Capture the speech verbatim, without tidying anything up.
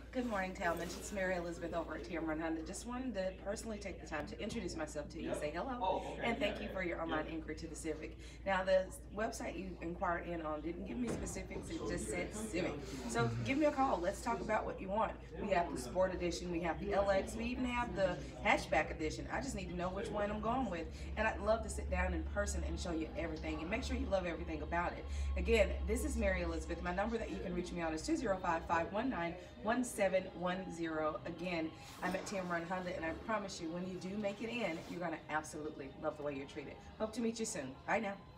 Good morning, Talmadge. It's Mary Elizabeth over at Tameron. I just wanted to personally take the time to introduce myself to you, say hello, Oh, okay. and thank Yeah, you yeah. for your online Yeah. inquiry to the Civic. Now, the website you inquired in on didn't give me specifics, it just said Civic. So give me a call. Let's talk about what you want. We have the Sport Edition, we have the L X, we even have the Hatchback Edition. I just need to know which one I'm going with, and I'd love to sit down in person and show you everything, and make sure you love everything about it. Again, this is Mary Elizabeth. My number that you can reach me on is two zero five, five one nine, one seven one zero. Again, I'm at Tameron Honda, and I promise you, when you do make it in, you're going to absolutely love the way you're treated. Hope to meet you soon. Bye now.